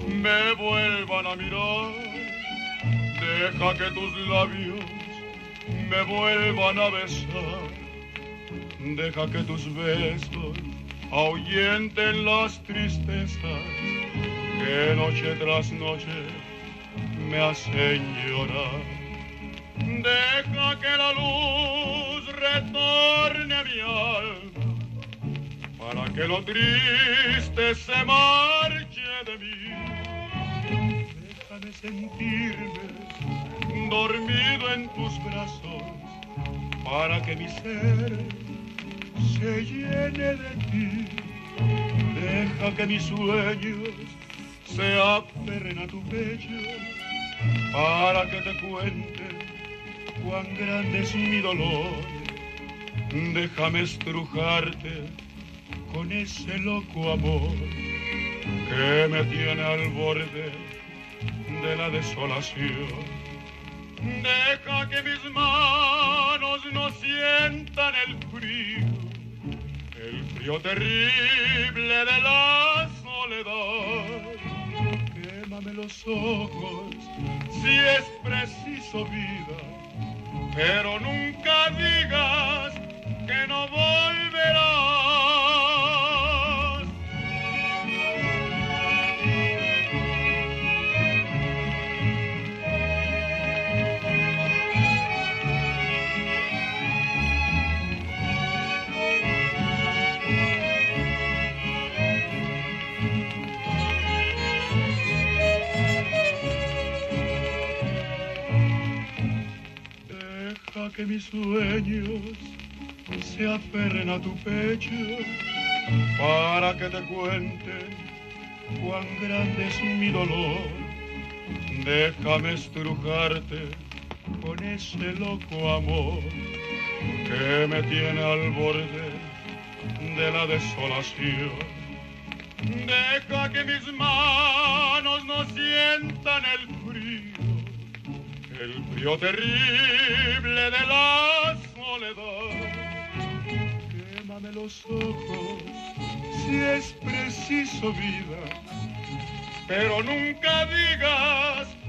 me vuelvan a mirar. Deja que tus labios me vuelvan a besar. Deja que tus besos ahuyenten las tristezas que noche tras noche me hacen llorar. Deja que la luz retorne a mi alma para que lo triste se marche de mí. Déjame sentirme dormido en tus brazos para que mi ser se llene de ti. Deja que mis sueños se aferren a tu pecho para que te cuente cuán grande es mi dolor. Déjame estrujarte con ese loco amor que me tiene al borde de la desolación. Deja que mis manos no sientan el frío terrible de la soledad. Quémame los ojos si es preciso vida, pero nunca digas que no volverás. Deja que mis sueños se aferren a tu pecho para que te cuente cuán grande es mi dolor. Déjame estrujarte con ese loco amor que me tiene al borde de la desolación. Deja que mis manos no sientan el frío terrible de la soledad. Quémame los ojos si es preciso vida, pero nunca digas